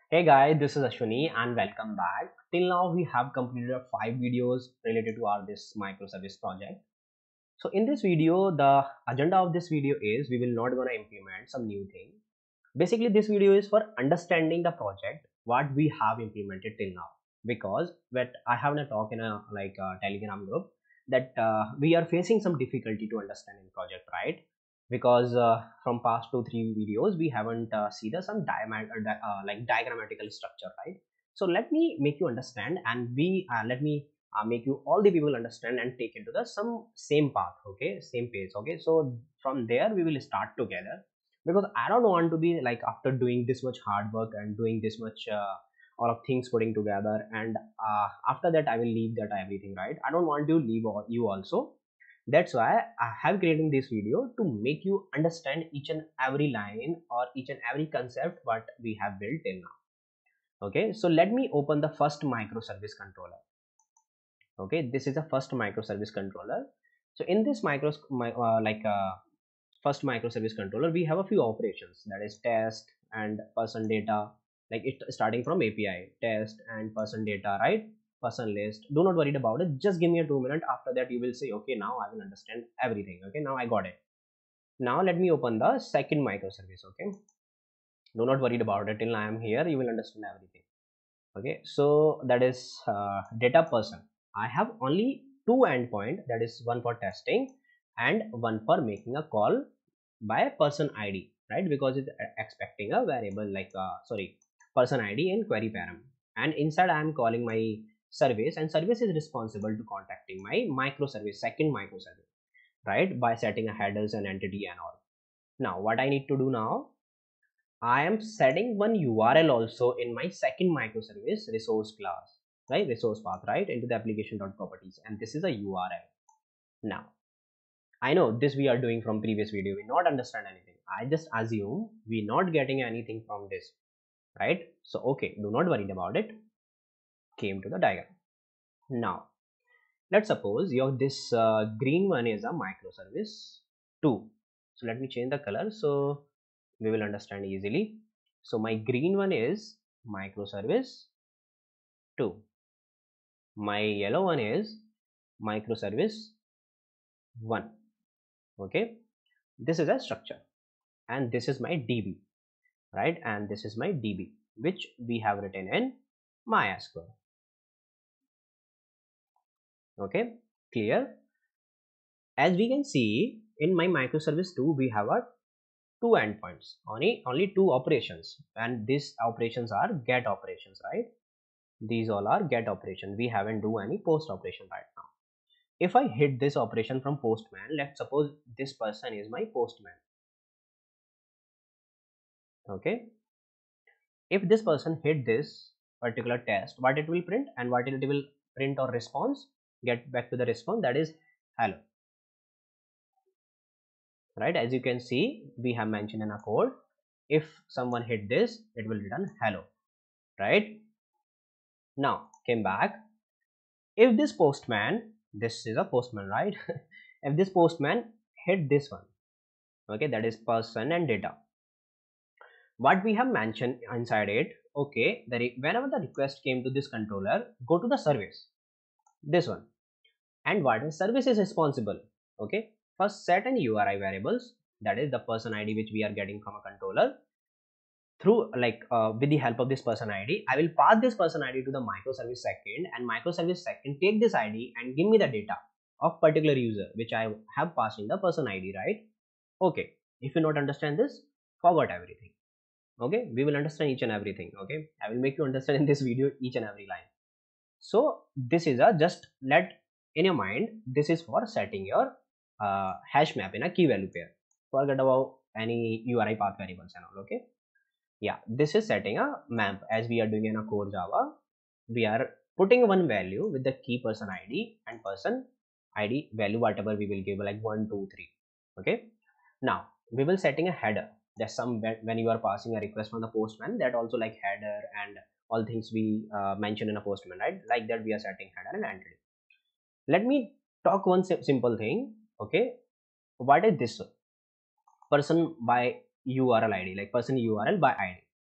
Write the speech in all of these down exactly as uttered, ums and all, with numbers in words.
Hey guys, this is Ashwini and welcome back. Till now we have completed five videos related to our this microservice project. So in this video, the agenda of this video is we will not gonna implement some new thing. Basically, this video is for understanding the project, what we have implemented till now. Because what I have a talk in a like a Telegram group that uh, we are facing some difficulty to understand in project, right? Because uh, from past two three videos we haven't uh, seen the some diagram uh, di- uh, like diagrammatical structure, right? So let me make you understand, and we uh, let me uh, make you all the people understand and take into the some same path, okay, same page, okay. So from there we will start together, because I don't want to be like after doing this much hard work and doing this much uh, all of things putting together, and uh, after that I will leave that everything, right? I don't want to leave all, you also. That's why I have creating this video to make you understand each and every line or each and every concept what we have built till now. Okay, so let me open the first microservice controller. Okay, this is the first microservice controller. So in this micro my, uh, like uh, first microservice controller, we have a few operations, that is test and person data, like it starting from A P I test and person data, right? Person list. Do not worry about it, just give me a two minute. After that you will say okay, now I will understand everything. Okay, now I got it. Now let me open the second microservice. Okay, do not worry about it, till I am here you will understand everything. Okay, so that is uh, data person. I have only two endpoint, that is one for testing and one for making a call by person id, right? Because it's expecting a variable like uh, sorry, person id in query param, and inside I am calling my service, and service is responsible to contacting my microservice, second microservice, right? By setting a headers and entity and all. Now what I need to do now, I am setting one U R L also in my second microservice resource class, right? Resource path, right? Into the application.properties, and this is a U R L. Now, I know this we are doing from previous video, we not understand anything. I just assume we not getting anything from this, right? So, okay, do not worry about it. Came to the diagram. Now, let's suppose your this uh, green one is a microservice two. So let me change the color so we will understand easily. So my green one is microservice two. My yellow one is microservice one. Okay, this is a structure, and this is my db, right? And this is my db which we have written in MySQL. Okay, clear? As we can see in my microservice two, we have a two endpoints, only only two operations, and these operations are get operations, right? These all are get operation. We haven't do any post operation right now. If I hit this operation from postman, let's suppose this person is my postman. Okay, if this person hit this particular test, what it will print, and what it will print or response, get back to the response, that is hello, right? As you can see, we have mentioned in a code, if someone hit this, it will return hello, right? Now came back, if this postman, this is a postman, right? If this postman hit this one, okay, that is person and data, what we have mentioned inside it, okay, the whenever the request came to this controller, go to the service, this one, and what is service is responsible, okay, first set an U R I variables, that is the person id which we are getting from a controller, through like uh, with the help of this person id, I will pass this person id to the microservice second, and microservice second take this id and give me the data of particular user which I have passed in the person id, right? Okay, if you not understand this, forget everything. Okay, we will understand each and everything. Okay, I will make you understand in this video each and every line. So this is a just let in your mind, this is for setting your uh, hash map in a key value pair. Forget about any uri path variables and all. Okay, yeah, this is setting a map. As we are doing in a core java, we are putting one value with the key person id and person id value, whatever we will give, like one two three. Okay, now we will setting a header. There's some when you are passing a request from the postman, that also like header and all things we uh, mention in a postman, right? Like that we are setting header and entity. Let me talk one simple thing. Okay, what is this person by url id, like person url by id?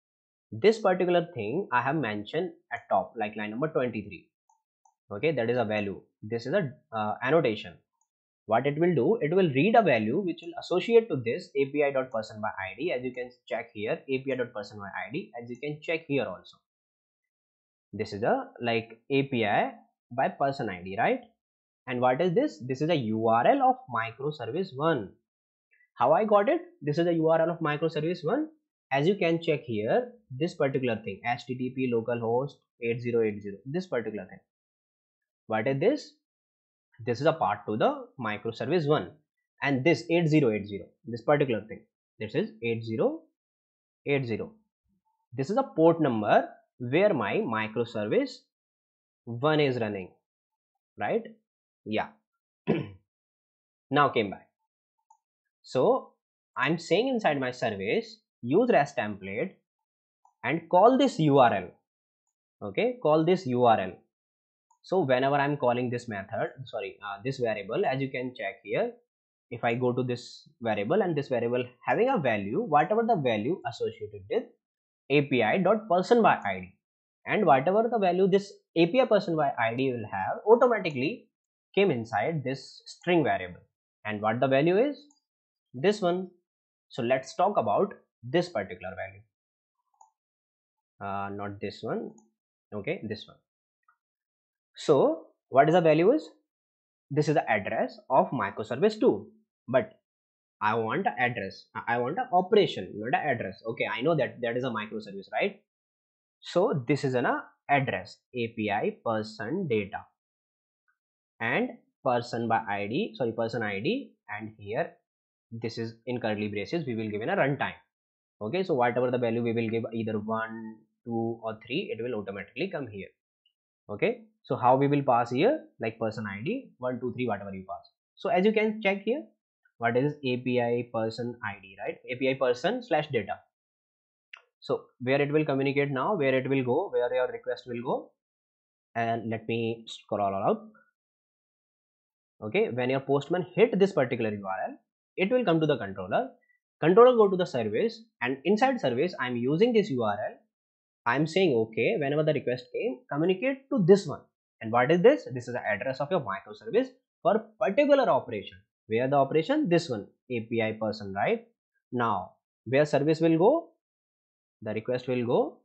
this particular thing I have mentioned at top, like line number twenty-three. Okay, that is a value. This is a uh, annotation. What it will do, it will read a value which will associate to this api.person by id, as you can check here, api.person by id, as you can check here also. This is a like api by person id, right? And what is this? This is a U R L of microservice one. How I got it? This is the U R L of microservice one. As you can check here, this particular thing, H T T P localhost eighty eighty, this particular thing. What is this? This is a part to the microservice one, and this eighty eighty, this particular thing, this is eighty eighty. This is a port number where my microservice one is running, right? Yeah. Now came back. So I'm saying inside my service, use REST template and call this U R L. Okay, call this U R L. So whenever I'm calling this method, sorry, uh, this variable, as you can check here, if I go to this variable and this variable having a value, whatever the value associated with api.person by id, and whatever the value this api person by id will have, automatically came inside this string variable. And what the value is? This one. So let's talk about this particular value. Uh, not this one. Okay, this one. So what is the value is? This is the address of microservice two, but I want the address. I want an operation, not an address. Okay, I know that that is a microservice, right? So this is an uh, address, api person data and person by id, sorry, person id, and here this is in curly braces, we will give in a runtime. Okay, so whatever the value we will give, either one, two or three, it will automatically come here. Okay, so how we will pass here, like person id one, two, three, whatever you pass. So as you can check here, what is api person id, right? Api person slash data. So where it will communicate now, where it will go, where your request will go, and let me scroll all out. Okay, when your postman hit this particular U R L, it will come to the controller. Controller go to the service, and inside service I'm using this U R L. I'm saying okay, whenever the request came, communicate to this one. And what is this? This is the address of your microservice for particular operation. Where the operation? This one, api person, right? Now where service will go, the request will go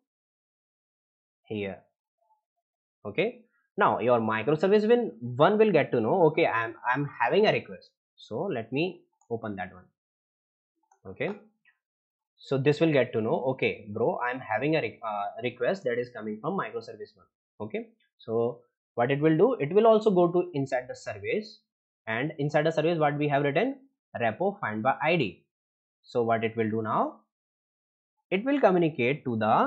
here. Okay, now your microservice will one will get to know, okay, i'm i'm having a request, so let me open that one. Okay, so this will get to know, okay bro, I'm having a re uh, request that is coming from microservice one. Okay, so what it will do, it will also go to inside the service, and inside the service what we have written, repo find by id. So what it will do now, it will communicate to the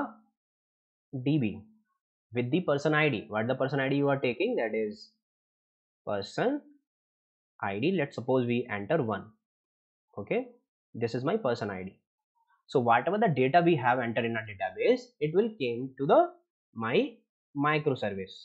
db with the person id. What the person id you are taking, that is person id. Let's suppose we enter one. Okay, this is my person id. So whatever the data we have entered in a database, it will came to the my microservice,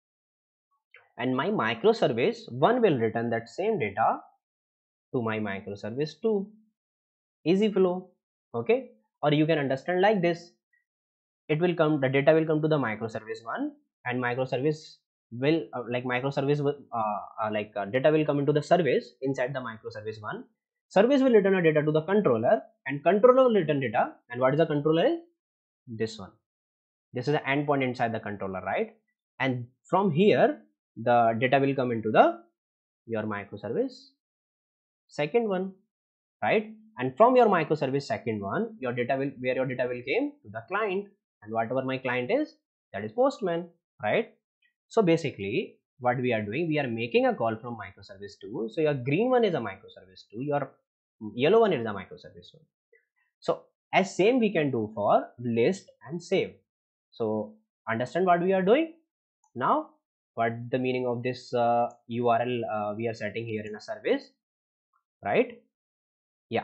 and my microservice one will return that same data to my microservice two. Easy flow. Okay, or you can understand like this, it will come, the data will come to the microservice one, and microservice will uh, like microservice will uh, uh, like uh, data will come into the service inside the microservice one. Service will return a data to the controller, and controller will return data. And what is the controller? This one. This is the endpoint inside the controller, right? And from here the data will come into the your microservice second one, right? And from your microservice second one, your data will, where your data will came to the client, and whatever my client is, that is postman, right? So basically what we are doing, we are making a call from microservice two. So your green one is a microservice two, your yellow one is a microservice one. So as same we can do for list and save. So understand what we are doing now, what the meaning of this uh, U R L uh, we are setting here in a service, right? Yeah,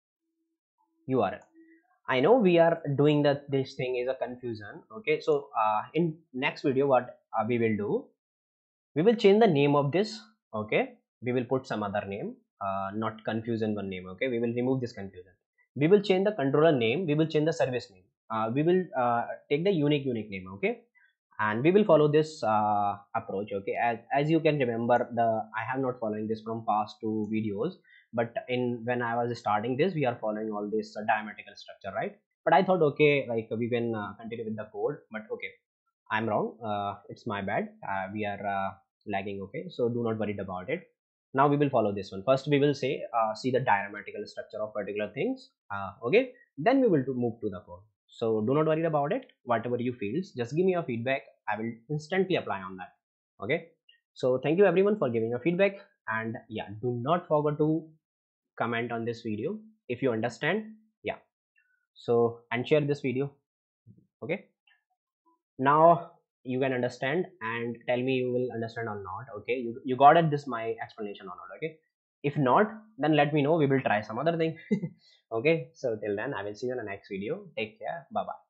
U R L. I know we are doing that, this thing is a confusion. Okay, so uh, in next video what uh, we will do, we will change the name of this. Okay, we will put some other name, uh, not confusion one name. Okay, we will remove this confusion. We will change the controller name, we will change the service name. uh, we will uh, take the unique unique name, okay, and we will follow this uh, approach, okay. As, as you can remember, the I have not following this from past two videos, but in when I was starting this, we are following all this uh, diametrical structure, right? But I thought, okay, like we can uh, continue with the code, but okay, I'm wrong. Uh, it's my bad. Uh, we are uh, lagging. Okay, so do not worry about it. Now we will follow this one. First, we will say uh, see the diametrical structure of particular things. Uh, okay, then we will to move to the code. So do not worry about it. Whatever you feel, just give me your feedback. I will instantly apply on that. Okay. So thank you everyone for giving your feedback, and yeah, do not forget to comment on this video if you understand. Yeah. So and share this video. Okay. Now you can understand and tell me you will understand or not. Okay, you, you got it, this my explanation or not? Okay, if not, then let me know, we will try some other thing. Okay, so till then I will see you in the next video. Take care, bye bye.